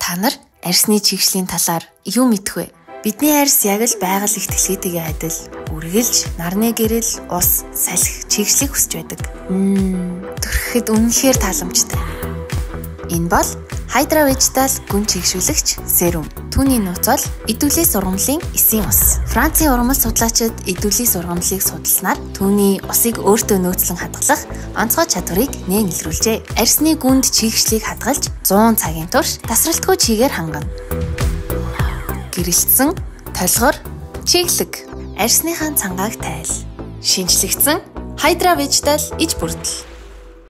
Та нар арьсны чигшлийн талаар юу мэдэх вэ? Бидний арьс яг л байгаль ихтгэлгээтэйгээ адил үргэлж нарны гэрэл, ус, салхи, чигшлийг хүсэж байдаг. Төрөхэд үнэхээр тааламжтай. Энэ бол Hydra Vegetal гүн чигшүүлэгч серум. Түүний нууц бол идэвхлээс ургамлын эсийн ус. Францын ургамал судлаачид идэвхлээс ургамлыг судалснаар түүний усыг өөртөө нөөцлөн хадгалах онцгой чадварыг нээн илрүүлжээ. Арьсны гүнд чигшлийг хадгалж 100 цагийн турш тасралтгүй чигээр хангана. Гэрэлтсэн, толгор, чиглэг, арьсныхаа цангааг тайл. Шинжлэгдсэн Hydra Vegetal иж бүрдэл.